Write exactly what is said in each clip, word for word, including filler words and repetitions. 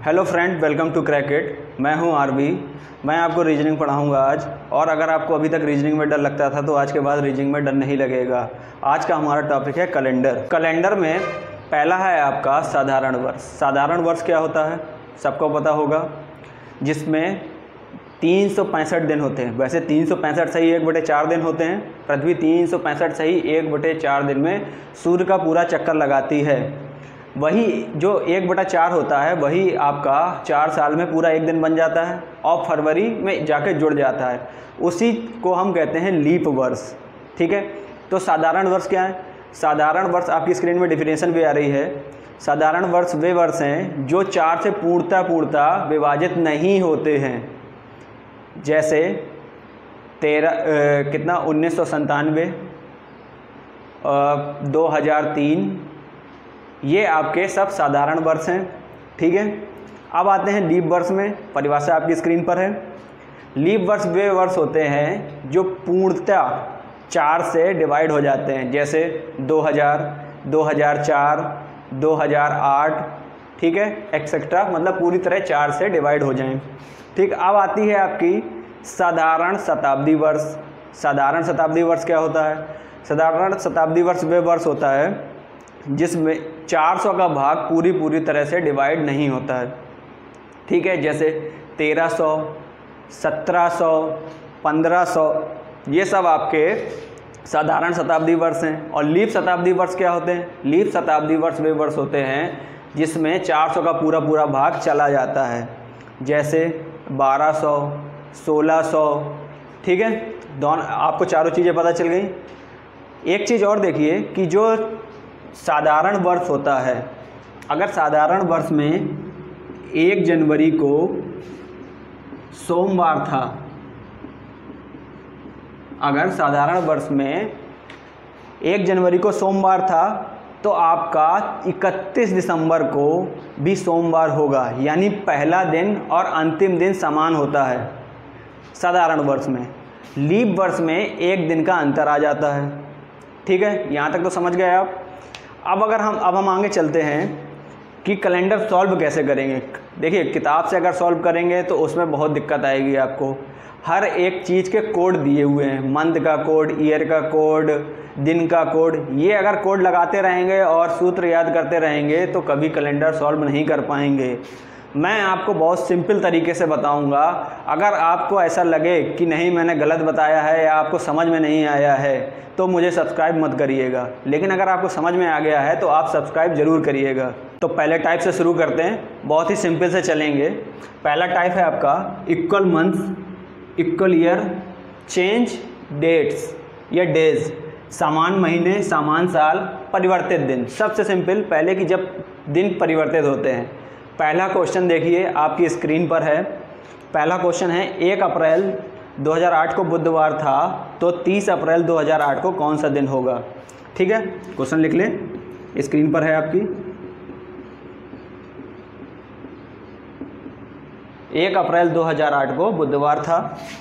Hello friend, welcome to क्रैकेट। मैं हूं आरबी। मैं आपको रीजनिंग पढ़ाऊंगा आज। और अगर आपको अभी तक रीजनिंग में डर लगता था तो आज के बाद रीजनिंग में डर नहीं लगेगा। आज का हमारा टॉपिक है कैलेंडर। कैलेंडर में पहला है आपका साधारण वर्ष। साधारण वर्ष क्या होता है सबको पता होगा, जिसमें तीन सौ पैंसठ दिन होते हैं। वैसे तीन सौ पैंसठ सही एक बटे चार दिन होते हैं। पृथ्वी तीन सौ पैंसठ सही एक बटे चार दिन में सूर्य का पूरा चक्कर लगाती है। वही जो एक बटा चार होता है वही आपका चार साल में पूरा एक दिन बन जाता है और फरवरी में जाके जुड़ जाता है। उसी को हम कहते हैं लीप वर्ष। ठीक है, तो साधारण वर्ष क्या है? साधारण वर्ष आपकी स्क्रीन में डिफिनेशन भी आ रही है। साधारण वर्ष वे वर्ष हैं जो चार से पूर्णतः पूर्णतः विभाजित नहीं होते हैं। जैसे तेरह कितना उन्नीस सौ संतानवे, दो हज़ार तीन, ये आपके सब साधारण वर्ष हैं। ठीक है, अब आते हैं लीप वर्ष में। परिभाषा आपकी स्क्रीन पर है। लीप वर्ष वे वर्ष होते हैं जो पूर्णतः चार से डिवाइड हो जाते हैं। जैसे दो हज़ार, दो हज़ार चार, दो हज़ार आठ, ठीक है, एक्सेट्रा, मतलब पूरी तरह चार से डिवाइड हो जाएं। ठीक, अब आती है आपकी साधारण शताब्दी वर्ष। साधारण शताब्दी वर्ष क्या होता है? साधारण शताब्दी वर्ष वे वर्ष होता है जिसमें चार सौ का भाग पूरी पूरी तरह से डिवाइड नहीं होता है। ठीक है, जैसे तेरह सौ, सत्रह सौ, पंद्रह सौ, ये सब आपके साधारण शताब्दी वर्ष हैं। और लीप शताब्दी वर्ष क्या होते हैं? लीप शताब्दी वर्ष वे वर्ष होते हैं जिसमें चार सौ का पूरा पूरा भाग चला जाता है। जैसे बारह सौ, सोलह सौ। ठीक है, दोनों आपको चारों चीज़ें पता चल गई। एक चीज़ और देखिए कि जो साधारण वर्ष होता है, अगर साधारण वर्ष में एक जनवरी को सोमवार था, अगर साधारण वर्ष में एक जनवरी को सोमवार था तो आपका इकतीस दिसंबर को भी सोमवार होगा, यानी पहला दिन और अंतिम दिन समान होता है साधारण वर्ष में। लीप वर्ष में एक दिन का अंतर आ जाता है। ठीक है, यहाँ तक तो समझ गए आप। अब अगर हम अब हम आगे चलते हैं कि कैलेंडर सॉल्व कैसे करेंगे। देखिए, किताब से अगर सॉल्व करेंगे तो उसमें बहुत दिक्कत आएगी आपको। हर एक चीज़ के कोड दिए हुए हैं, मंथ का कोड, ईयर का कोड, दिन का कोड। ये अगर कोड लगाते रहेंगे और सूत्र याद करते रहेंगे तो कभी कैलेंडर सॉल्व नहीं कर पाएंगे। मैं आपको बहुत सिंपल तरीके से बताऊंगा। अगर आपको ऐसा लगे कि नहीं मैंने गलत बताया है या आपको समझ में नहीं आया है तो मुझे सब्सक्राइब मत करिएगा, लेकिन अगर आपको समझ में आ गया है तो आप सब्सक्राइब ज़रूर करिएगा। तो पहले टाइप से शुरू करते हैं, बहुत ही सिंपल से चलेंगे। पहला टाइप है आपका equal month, equal year, change dates या डेज, समान महीने, समान साल, परिवर्तित दिन। सबसे सिंपल, पहले कि जब दिन परिवर्तित होते हैं। पहला क्वेश्चन देखिए आपकी स्क्रीन पर है। पहला क्वेश्चन है एक अप्रैल दो हज़ार आठ को बुधवार था तो तीस अप्रैल दो हज़ार आठ को कौन सा दिन होगा? ठीक है, क्वेश्चन लिख लें, स्क्रीन पर है आपकी। एक अप्रैल दो हज़ार आठ को बुधवार था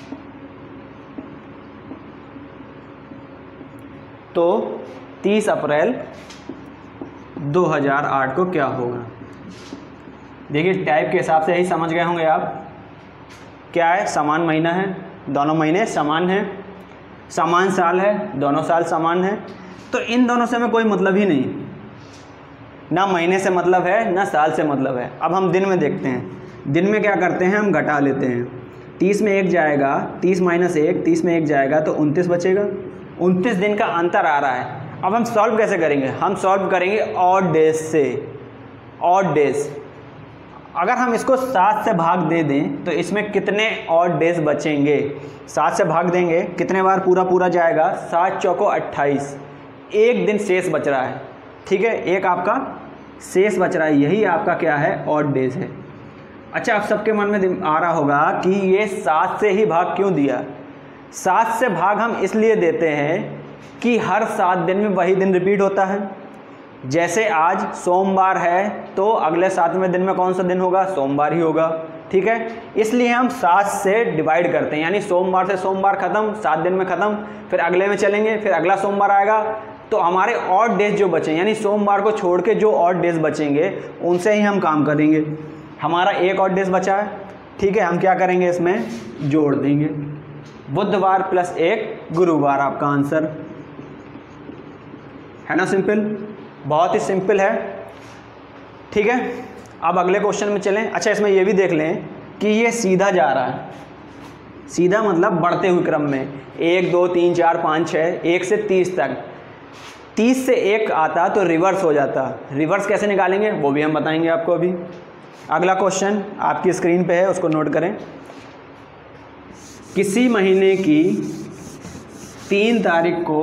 तो तीस अप्रैल दो हज़ार आठ को क्या होगा? देखिए, टाइप के हिसाब से यही समझ गए होंगे आप। क्या है? समान महीना है, दोनों महीने समान हैं। समान साल है, दोनों साल समान हैं। तो इन दोनों से हमें कोई मतलब ही नहीं, ना महीने से मतलब है ना साल से मतलब है। अब हम दिन में देखते हैं। दिन में क्या करते हैं, हम घटा लेते हैं। तीस में एक जाएगा, तीस माइनस एक, तीस में एक जाएगा तो उनतीस बचेगा। उनतीस दिन का अंतर आ रहा है। अब हम सॉल्व कैसे करेंगे? हम सॉल्व करेंगे ऑड डेज से। ऑड डेज, अगर हम इसको सात से भाग दे दें तो इसमें कितने ऑड डेज बचेंगे? सात से भाग देंगे, कितने बार पूरा पूरा जाएगा? सात चौको अट्ठाईस, एक दिन शेष बच रहा है। ठीक है, एक आपका शेष बच रहा है, यही आपका क्या है? ऑड डेज है। अच्छा, आप सबके मन में आ रहा होगा कि ये सात से ही भाग क्यों दिया? सात से भाग हम इसलिए देते हैं कि हर सात दिन में वही दिन रिपीट होता है। जैसे आज सोमवार है तो अगले सातवें दिन में कौन सा दिन होगा? सोमवार ही होगा। ठीक है, इसलिए हम सात से डिवाइड करते हैं, यानी सोमवार से सोमवार ख़त्म, सात दिन में ख़त्म, फिर अगले में चलेंगे, फिर अगला सोमवार आएगा तो हमारे ऑड डेज जो बचे, यानी सोमवार को छोड़ के जो ऑड डेज बचेंगे उनसे ही हम काम करेंगे। हमारा एक और डेज बचा है, ठीक है। हम क्या करेंगे, इसमें जोड़ देंगे, बुधवार प्लस एक गुरुवार आपका आंसर है ना। सिंपल, बहुत ही सिंपल है, ठीक है। अब अगले क्वेश्चन में चलें। अच्छा, इसमें ये भी देख लें कि ये सीधा जा रहा है, सीधा मतलब बढ़ते हुए क्रम में, एक दो तीन चार पाँच छः, एक से तीस तक। तीस से एक आता तो रिवर्स हो जाता, रिवर्स कैसे निकालेंगे वो भी हम बताएंगे आपको अभी। अगला क्वेश्चन आपकी स्क्रीन पे है, उसको नोट करें। किसी महीने की तीन तारीख को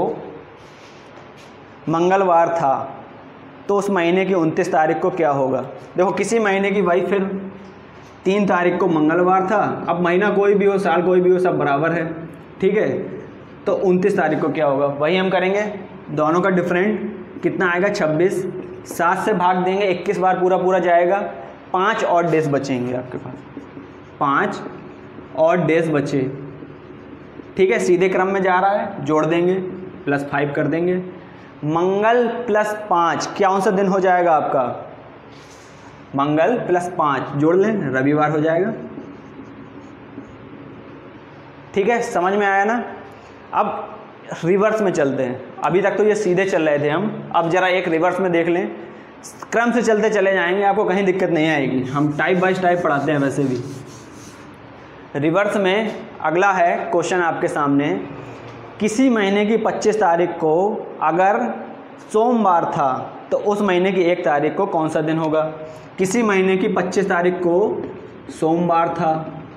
मंगलवार था तो उस महीने की उनतीस तारीख को क्या होगा। देखो, किसी महीने की, भाई फिर तीन तारीख को मंगलवार था, अब महीना कोई भी हो, साल कोई भी हो, सब बराबर है, ठीक है। तो उनतीस तारीख को क्या होगा, वही हम करेंगे। दोनों का डिफरेंट कितना आएगा, छब्बीस। सात से भाग देंगे, इक्कीस बार पूरा पूरा जाएगा, पाँच और डेज बचेंगे आपके पास, पाँच और डेज बचे, ठीक है। सीधे क्रम में जा रहा है, जोड़ देंगे, प्लस फाइव कर देंगे। मंगल प्लस पाँच कौन सा दिन हो जाएगा आपका, मंगल प्लस पाँच जोड़ लें, रविवार हो जाएगा, ठीक है। समझ में आया ना। अब रिवर्स में चलते हैं, अभी तक तो ये सीधे चल रहे थे हम, अब जरा एक रिवर्स में देख लें, क्रम से चलते चले जाएंगे, आपको कहीं दिक्कत नहीं आएगी, हम टाइप बाय टाइप पढ़ाते हैं वैसे भी। रिवर्स में अगला है क्वेश्चन आपके सामने, किसी महीने की पच्चीस तारीख को अगर सोमवार था तो उस महीने की एक तारीख को कौन सा दिन होगा। किसी महीने की पच्चीस तारीख को सोमवार था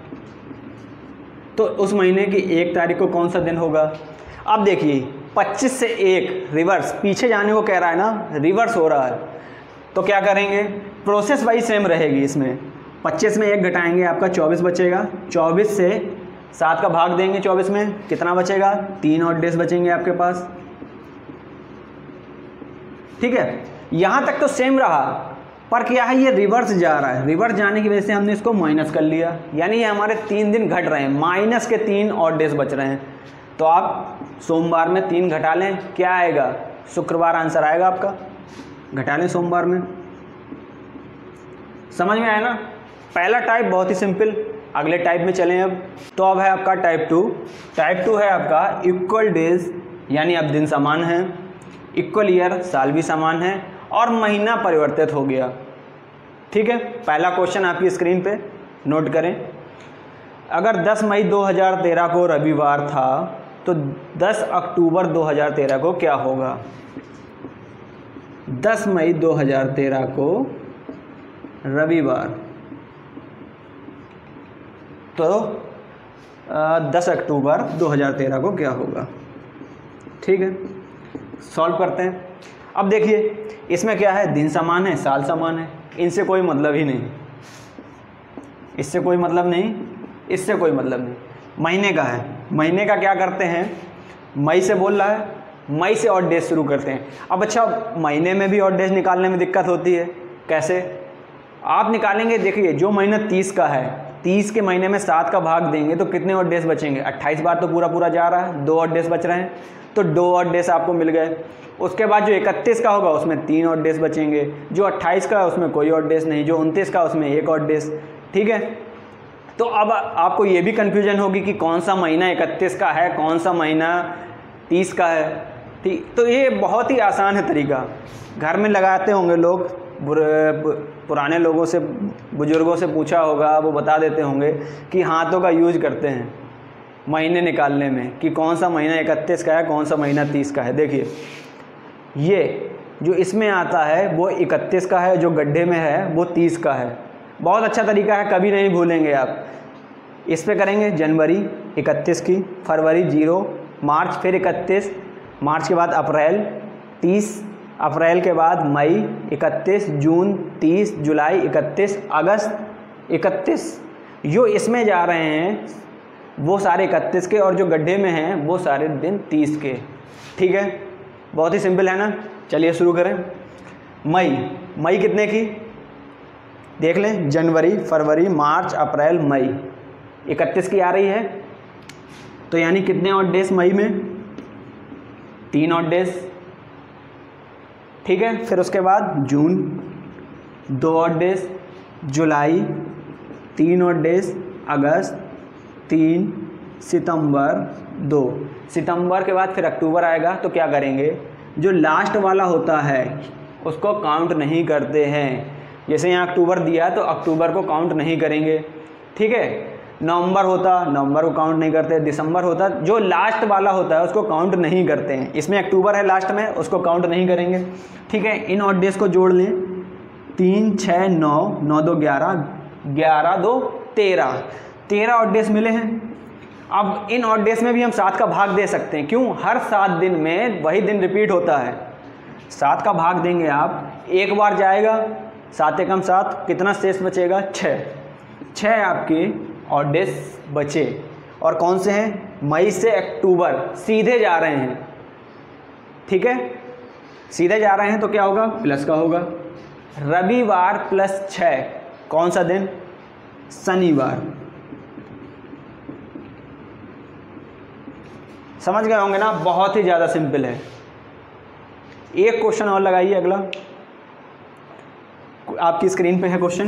तो उस महीने की एक तारीख को कौन सा दिन होगा। अब देखिए, पच्चीस से एक रिवर्स, पीछे जाने को कह रहा है ना, रिवर्स हो रहा है, तो क्या करेंगे, प्रोसेस वाइज सेम रहेगी। इसमें पच्चीस में एक घटाएंगे, आपका चौबीस बचेगा, चौबीस से सात का भाग देंगे, चौबीस में कितना बचेगा, तीन और डेज बचेंगे आपके पास, ठीक है। यहाँ तक तो सेम रहा, पर क्या है, ये रिवर्स जा रहा है, रिवर्स जाने की वजह से हमने इसको माइनस कर लिया, यानी ये हमारे तीन दिन घट रहे हैं, माइनस के तीन और डेज बच रहे हैं। तो आप सोमवार में तीन घटा लें, क्या आएगा, शुक्रवार आंसर आएगा आपका, घटा लें सोमवार में। समझ में आया ना। पहला टाइप बहुत ही सिंपल, अगले टाइप में चलें अब। तो अब है आपका टाइप टू। टाइप टू है आपका इक्वल डेज, यानी अब दिन समान है, इक्वल ईयर, साल भी समान है, और महीना परिवर्तित हो गया, ठीक है। पहला क्वेश्चन आपकी स्क्रीन पे नोट करें। अगर दस मई दो हज़ार तेरह को रविवार था तो दस अक्टूबर दो हज़ार तेरह को क्या होगा। दस मई दो हज़ार तेरह को रविवार, तो दस अक्टूबर दो हज़ार तेरह को क्या होगा, ठीक है। सॉल्व करते हैं। अब देखिए, इसमें क्या है, दिन समान है, साल समान है, इनसे कोई मतलब ही नहीं, इससे कोई मतलब नहीं, इससे कोई मतलब नहीं। महीने का है, महीने का क्या करते हैं, मई से बोल रहा है, मई से और डेज शुरू करते हैं। अब अच्छा, महीने में भी और डेज निकालने में दिक्कत होती है, कैसे आप निकालेंगे, देखिए जो महीना तीस का है, तीस के महीने में सात का भाग देंगे तो कितने और डेज बचेंगे, अट्ठाईस बार तो पूरा पूरा जा रहा है, दो और डेज बच रहे हैं, तो दो और डेज आपको मिल गए। उसके बाद जो इकतीस का होगा उसमें तीन और डेज बचेंगे, जो अट्ठाईस का है उसमें कोई और डेज नहीं, जो उनतीस का उसमें एक और डेज, ठीक है। तो अब आपको ये भी कन्फ्यूजन होगी कि कौन सा महीना इकतीस का है, कौन सा महीना तीस का है, ठीक। तो ये बहुत ही आसान है तरीका, घर में लगाते होंगे लोग, पुराने लोगों से, बुजुर्गों से पूछा होगा, वो बता देते होंगे कि हाथों का यूज करते हैं महीने निकालने में, कि कौन सा महीना इकतीस का है, कौन सा महीना तीस का है। देखिए, ये जो इसमें आता है वो इकतीस का है, जो गड्ढे में है वो तीस का है। बहुत अच्छा तरीका है, कभी नहीं भूलेंगे आप। इस पे करेंगे जनवरी इकतीस की, फरवरी जीरो, मार्च फिर इकतीस, मार्च के बाद अप्रैल तीस, अप्रैल के बाद मई इकतीस, जून तीस, जुलाई इकतीस, अगस्त इकतीस। जो इसमें जा रहे हैं वो सारे इकतीस के, और जो गड्ढे में हैं वो सारे दिन तीस के, ठीक है। बहुत ही सिंपल है ना। चलिए शुरू करें। मई, मई कितने की देख लें, जनवरी, फरवरी, मार्च, अप्रैल, मई, इकतीस की आ रही है, तो यानी कितने और डेज मई में, तीन और डेज, ठीक है। फिर उसके बाद जून दो और डेज, जुलाई तीन और डेज, अगस्त तीन, सितंबर दो। सितंबर के बाद फिर अक्टूबर आएगा, तो क्या करेंगे, जो लास्ट वाला होता है उसको काउंट नहीं करते हैं। जैसे यहाँ अक्टूबर दिया तो अक्टूबर को काउंट नहीं करेंगे, ठीक है। नवंबर होता, नवंबर को काउंट नहीं करते। दिसंबर होता, जो लास्ट वाला होता है उसको काउंट नहीं करते हैं। इसमें अक्टूबर है लास्ट में, उसको काउंट नहीं करेंगे, ठीक है। इन ऑड डेज को जोड़ लें, तीन छः नौ, नौ दो ग्यारह, ग्यारह दो तेरह, तेरह ऑड डेज मिले हैं। अब इन ऑड डेज में भी हम सात का भाग दे सकते हैं, क्यों, हर सात दिन में वही दिन रिपीट होता है। सात का भाग देंगे आप, एक बार जाएगा, सात एकम सात, कितना शेष बचेगा, छः। छः आपके ऑड डेज बचे, और कौन से हैं, मई से अक्टूबर, सीधे जा रहे हैं, ठीक है, सीधे जा रहे हैं तो क्या होगा, प्लस का होगा। रविवार प्लस छः, कौन सा दिन, शनिवार। समझ गए होंगे ना, बहुत ही ज़्यादा सिंपल है। एक क्वेश्चन और लगाइए, अगला आपकी स्क्रीन पे है क्वेश्चन।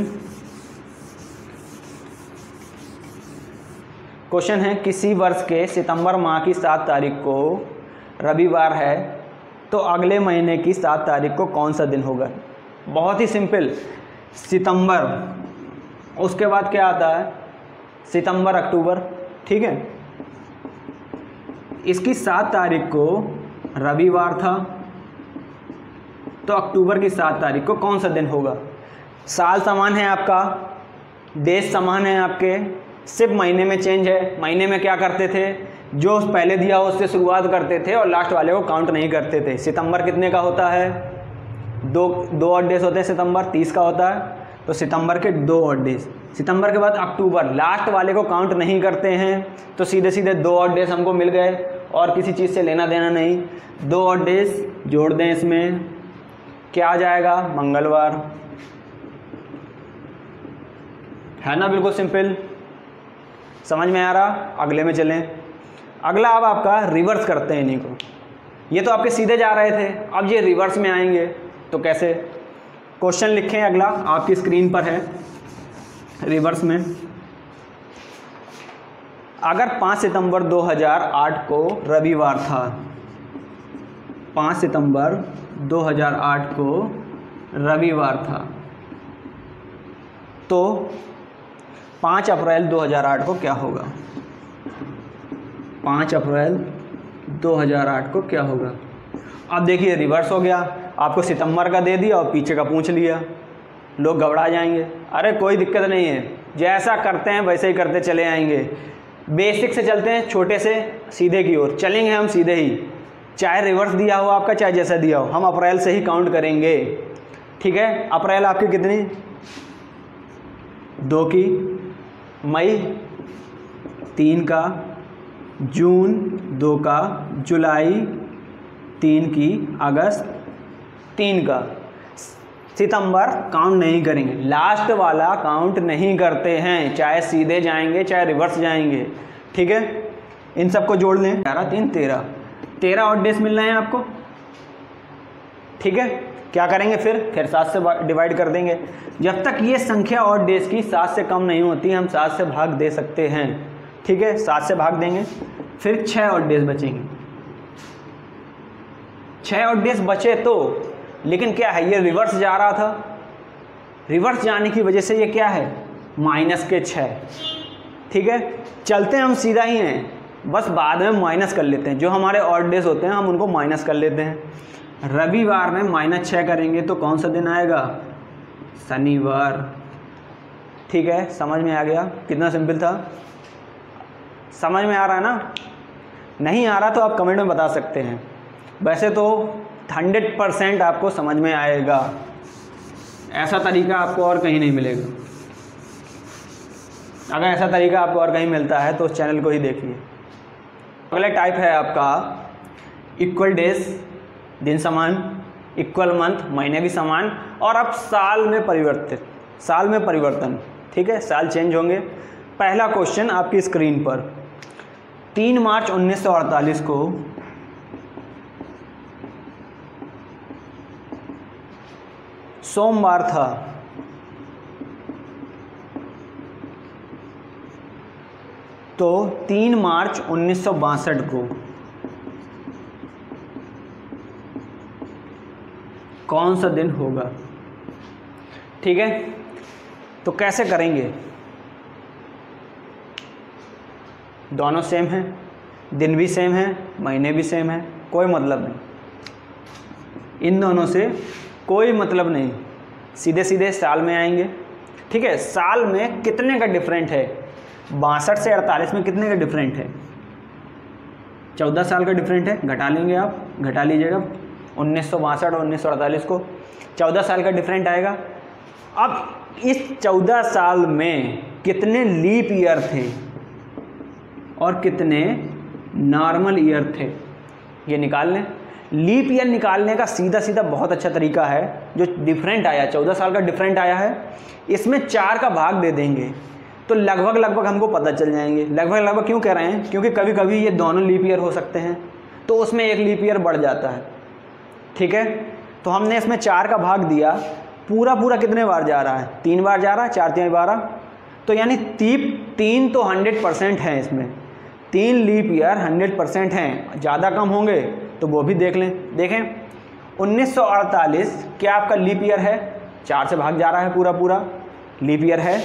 क्वेश्चन है, किसी वर्ष के सितंबर माह की सात तारीख को रविवार है, तो अगले महीने की सात तारीख को कौन सा दिन होगा। बहुत ही सिंपल, सितंबर, उसके बाद क्या आता है, सितंबर अक्टूबर, ठीक है। इसकी सात तारीख को रविवार था, तो अक्टूबर की सात तारीख को कौन सा दिन होगा। साल समान है आपका, देश समान है आपके, सिर्फ महीने में चेंज है। महीने में क्या करते थे, जो पहले दिया हो उससे शुरुआत करते थे और लास्ट वाले को काउंट नहीं करते थे। सितंबर कितने का होता है, दो दो ऑड डेज होते हैं, सितंबर तीस का होता है, तो सितंबर के दो ऑड डेज। सितंबर के बाद अक्टूबर, लास्ट वाले को काउंट नहीं करते हैं, तो सीधे सीधे दो ऑड डेज हमको मिल गए और किसी चीज़ से लेना देना नहीं। दो ऑड डेज जोड़ दें, इसमें क्या आ जाएगा, मंगलवार, है ना, बिल्कुल सिंपल। समझ में आ रहा, अगले में चलें। अगला अब आपका रिवर्स करते हैं इन्हीं को। ये तो आपके सीधे जा रहे थे, अब ये रिवर्स में आएंगे, तो कैसे। क्वेश्चन लिखें, अगला आपकी स्क्रीन पर है, रिवर्स में। अगर पाँच सितंबर दो हज़ार आठ को रविवार था, पाँच सितंबर दो हज़ार आठ को रविवार था, तो पाँच अप्रैल दो हज़ार आठ को क्या होगा। पाँच अप्रैल दो हज़ार आठ को क्या होगा। अब देखिए रिवर्स हो गया, आपको सितंबर का दे दिया और पीछे का पूछ लिया, लोग घबरा जाएंगे। अरे कोई दिक्कत नहीं है, जैसा करते हैं वैसे ही करते चले आएंगे। बेसिक से चलते हैं, छोटे से सीधे की ओर चलेंगे हम, सीधे ही, चाहे रिवर्स दिया हो आपका, चाहे जैसा दिया हो, हम अप्रैल से ही काउंट करेंगे, ठीक है। अप्रैल आपकी कितनी, दो की, मई तीन का, जून दो का, जुलाई तीन की, अगस्त तीन का, सितंबर काउंट नहीं करेंगे, लास्ट वाला काउंट नहीं करते हैं, चाहे सीधे जाएंगे चाहे रिवर्स जाएंगे, ठीक है। इन सबको जोड़ लें, ग्यारह तीन तेरह, तेरह ऑड डेज मिल रहे हैं आपको, ठीक है। क्या करेंगे फिर फिर सात से डिवाइड कर देंगे। जब तक ये संख्या ऑड डेज की सात से कम नहीं होती हम सात से भाग दे सकते हैं, ठीक है। सात से भाग देंगे, फिर छः ऑड डेज बचेंगे। छः ऑड डेज बचे तो, लेकिन क्या है, ये रिवर्स जा रहा था, रिवर्स जाने की वजह से ये क्या है, माइनस के छः, ठीक है। चलते हैं हम सीधा ही हैं, बस बाद में माइनस कर लेते हैं, जो हमारे ऑड डेज होते हैं हम उनको माइनस कर लेते हैं। रविवार में माइनस छः करेंगे तो कौन सा दिन आएगा, शनिवार, ठीक है। समझ में आ गया, कितना सिंपल था, समझ में आ रहा है ना। नहीं आ रहा तो आप कमेंट में बता सकते हैं, वैसे तो हंड्रेड परसेंट आपको समझ में आएगा, ऐसा तरीका आपको और कहीं नहीं मिलेगा। अगर ऐसा तरीका आपको और कहीं मिलता है तो उस चैनल को ही देखिए। अगला टाइप है आपका इक्वल डेज, दिन समान, इक्वल मंथ, महीने भी समान, और अब साल में परिवर्तित, साल में परिवर्तन, ठीक है, साल चेंज होंगे। पहला क्वेश्चन आपकी स्क्रीन पर, तीन मार्च उन्नीस सौ अड़तालीस को सोमवार था, तो तीन मार्च उन्नीस सौ बासठ को कौन सा दिन होगा? ठीक है, तो कैसे करेंगे? दोनों सेम हैं, दिन भी सेम है, महीने भी सेम है, कोई मतलब नहीं, इन दोनों से कोई मतलब नहीं, सीधे सीधे साल में आएंगे। ठीक है, साल में कितने का डिफरेंट है? बासठ से अड़तालीस में कितने का डिफरेंट है? चौदह साल का डिफरेंट है, घटा लेंगे आप, घटा लीजिएगा उन्नीस सौ बासठ और उन्नीस सौ अड़तालीस को, चौदह साल का डिफरेंट आएगा। अब इस चौदह साल में कितने लीप ईयर थे और कितने नॉर्मल ईयर थे, ये निकाल लें। लीप ईयर निकालने का सीधा सीधा बहुत अच्छा तरीका है, जो डिफरेंट आया, चौदह साल का डिफरेंट आया है, इसमें चार का भाग दे देंगे तो लगभग लगभग हमको पता चल जाएंगे। लगभग लगभग क्यों कह रहे हैं? क्योंकि कभी कभी ये दोनों लीप ईयर हो सकते हैं, तो उसमें एक लीप ईयर बढ़ जाता है। ठीक है, तो हमने इसमें चार का भाग दिया, पूरा पूरा कितने बार जा रहा है? तीन बार जा रहा है, चार तीन बारह, तो यानी तीन तीन तो हंड्रेड परसेंट है इसमें, तीन लीप ईयर हंड्रेड परसेंट हैं। ज़्यादा कम होंगे तो वो भी देख लें। देखें, उन्नीस सौ अड़तालीस क्या आपका लीप ईयर है? चार से भाग जा रहा है, पूरा पूरा लीप ईयर है।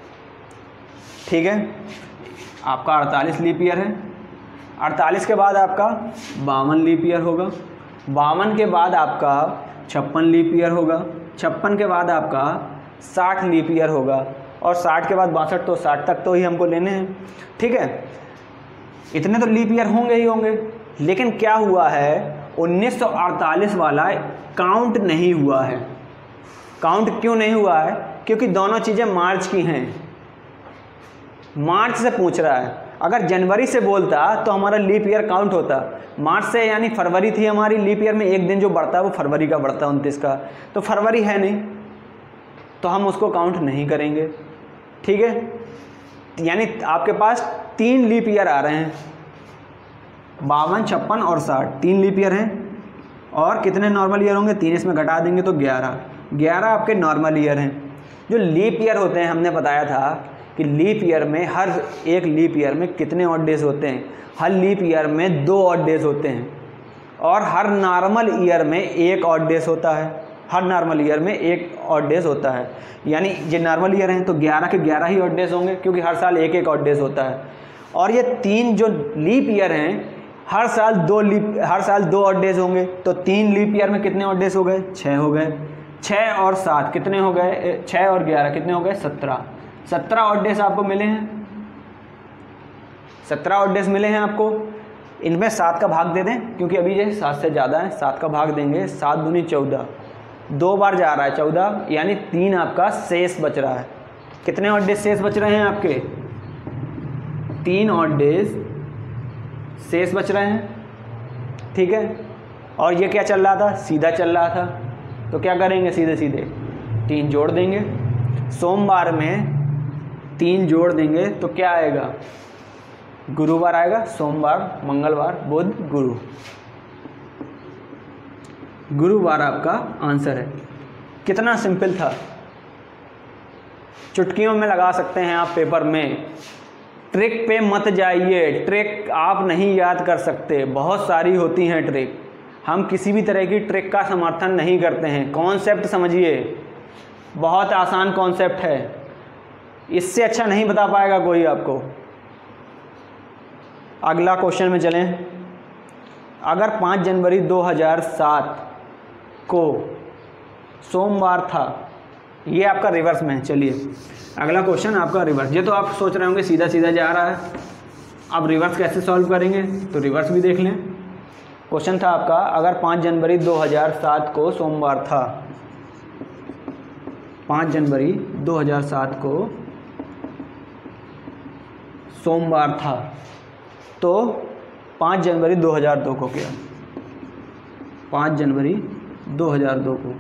ठीक है, आपका अड़तालीस लीप ईयर है। अड़तालीस के बाद आपका बावन लीप ईयर होगा, बावन के बाद आपका छप्पन लीप ईयर होगा, छप्पन के बाद आपका साठ लीप ईयर होगा, और साठ के बाद बासठ, तो साठ तक तो ही हमको लेने हैं। ठीक है, इतने तो लीप ईयर होंगे ही होंगे। लेकिन क्या हुआ है, उन्नीस सौ अड़तालीस वाला काउंट नहीं हुआ है। काउंट क्यों नहीं हुआ है? क्योंकि दोनों चीज़ें मार्च की हैं, मार्च से पूछ रहा है। अगर जनवरी से बोलता तो हमारा लीप ईयर काउंट होता। मार्च से यानी फरवरी थी हमारी, लीप ईयर में एक दिन जो बढ़ता है वो फरवरी का बढ़ता है, उनतीस का, तो फरवरी है नहीं, तो हम उसको काउंट नहीं करेंगे। ठीक है, यानी आपके पास तीन लीप ईयर आ रहे हैं, बावन, छप्पन और साठ, तीन लीप ईयर हैं। और कितने नॉर्मल ईयर होंगे? तीन इसमें घटा देंगे तो ग्यारह, ग्यारह आपके नॉर्मल ईयर हैं। जो लीप ईयर होते हैं, हमने बताया था कि लीप ईयर में हर एक लीप ईयर में कितने ऑड डेज होते हैं? हर लीप ईयर में दो ऑड डेज होते हैं, और हर नॉर्मल ईयर में एक ऑड डेज होता है। हर नॉर्मल ईयर में एक ऑड डेज होता है, यानी ये नॉर्मल ईयर हैं तो ग्यारह के ग्यारह ही ऑड डेज होंगे, क्योंकि हर साल एक एक ऑड डेज होता है। और ये तीन जो लीप ईयर हैं, हर साल दो लीप हर साल दो ऑड डेज होंगे, तो तीन लीप ईयर में कितने ऑड डेज हो गए? छः हो गए। छः और सात कितने हो गए? छः और ग्यारह कितने हो गए? सत्रह। सत्रह ऑड डेज आपको मिले हैं, सत्रह ऑड डेज मिले हैं आपको। इनमें सात का भाग दे दें, क्योंकि अभी ये सात से ज़्यादा है, सात का भाग देंगे, सात दूनी चौदह, दो बार जा रहा है चौदह, यानी तीन आपका शेष बच रहा है। कितने ऑड डेज शेष बच रहे हैं आपके? तीन ऑड डेज शेष बच रहे हैं। ठीक है, और ये क्या चल रहा था? सीधा चल रहा था, तो क्या करेंगे? सीधे सीधे तीन जोड़ देंगे। सोमवार में तीन जोड़ देंगे तो क्या आएगा? गुरुवार आएगा, सोमवार, मंगलवार, बुध, गुरु, गुरुवार आपका आंसर है। कितना सिंपल था, चुटकियों में लगा सकते हैं आप पेपर में। ट्रिक पे मत जाइए, ट्रिक आप नहीं याद कर सकते, बहुत सारी होती हैं ट्रिक। हम किसी भी तरह की ट्रिक का समर्थन नहीं करते हैं। कॉन्सेप्ट समझिए, बहुत आसान कॉन्सेप्ट है, इससे अच्छा नहीं बता पाएगा कोई आपको। अगला क्वेश्चन में चलें। अगर पाँच जनवरी दो हज़ार सात को सोमवार था, ये आपका रिवर्स में है। चलिए अगला क्वेश्चन आपका रिवर्स। ये तो आप सोच रहे होंगे सीधा सीधा जा रहा है, अब रिवर्स कैसे सॉल्व करेंगे, तो रिवर्स भी देख लें। क्वेश्चन था आपका, अगर पाँच जनवरी दो हज़ार सात को सोमवार था, पाँच जनवरी दो हज़ार सात को सोमवार था, तो पाँच जनवरी दो हज़ार दो को क्या? पाँच जनवरी दो हज़ार दो को।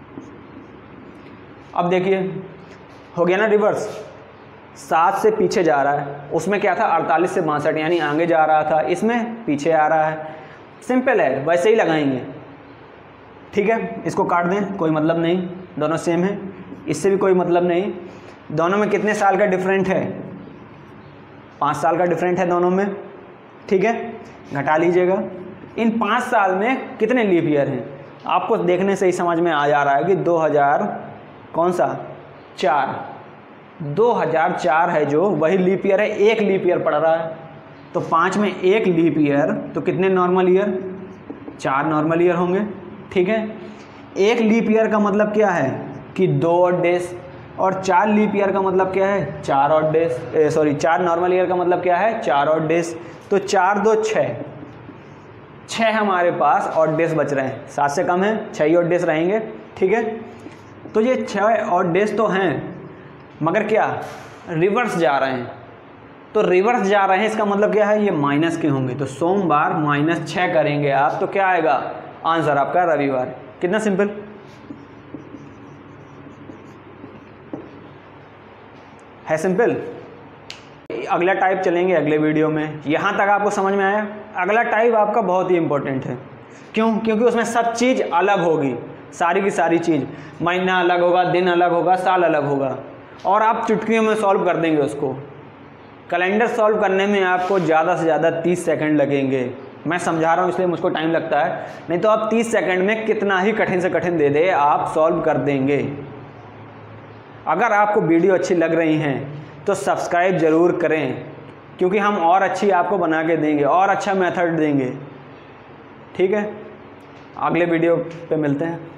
अब देखिए हो गया ना रिवर्स, सात से पीछे जा रहा है, उसमें क्या था? अड़तालीस से बासठ, यानी आगे जा रहा था, इसमें पीछे आ रहा है। सिंपल है, वैसे ही लगाएंगे। ठीक है, इसको काट दें, कोई मतलब नहीं, दोनों सेम है, इससे भी कोई मतलब नहीं। दोनों में कितने साल का डिफरेंट है? पाँच साल का डिफरेंट है दोनों में, ठीक है, घटा लीजिएगा। इन पाँच साल में कितने लीप ईयर हैं? आपको देखने से ही समझ में आ जा रहा है कि दो हज़ार कौन सा चार दो हज़ार चार है जो वही लीप ईयर है, एक लीप ईयर पड़ रहा है। तो पाँच में एक लीप ईयर तो कितने नॉर्मल ईयर? चार नॉर्मल ईयर होंगे, ठीक है। एक लीप ईयर का मतलब क्या है कि दो ऑड डेज, और चार लीप ईयर का मतलब क्या है? चार ऑड डेज, सॉरी चार नॉर्मल ईयर का मतलब क्या है? चार ऑड डेज। तो चार दो छः, छः हमारे पास ऑड डेज बच रहे हैं, सात से कम है, छः ही ऑड डेज रहेंगे, ठीक है। तो ये छः ऑड डेज तो हैं, मगर क्या रिवर्स जा रहे हैं। तो रिवर्स जा रहे हैं इसका मतलब क्या है? ये माइनस के होंगे। तो सोमवार माइनस छः करेंगे आप तो क्या आएगा? आंसर आपका रविवार। कितना सिंपल। है सिंपल। अगला टाइप चलेंगे अगले वीडियो में। यहाँ तक आपको समझ में आया? अगला टाइप आपका बहुत ही इंपॉर्टेंट है। क्यों? क्योंकि उसमें सब चीज़ अलग होगी, सारी की सारी चीज़। महीना अलग होगा, दिन अलग होगा, साल अलग होगा, और आप चुटकियों में सॉल्व कर देंगे उसको। कैलेंडर सॉल्व करने में आपको ज़्यादा से ज़्यादा तीस सेकंड लगेंगे। मैं समझा रहा हूँ इसलिए मुझको टाइम लगता है, नहीं तो आप तीस सेकंड में कितना ही कठिन से कठिन दे दे आप सॉल्व कर देंगे। अगर आपको वीडियो अच्छी लग रही हैं तो सब्सक्राइब ज़रूर करें, क्योंकि हम और अच्छी आपको बना के देंगे और अच्छा मेथड देंगे, ठीक है। अगले वीडियो पे मिलते हैं।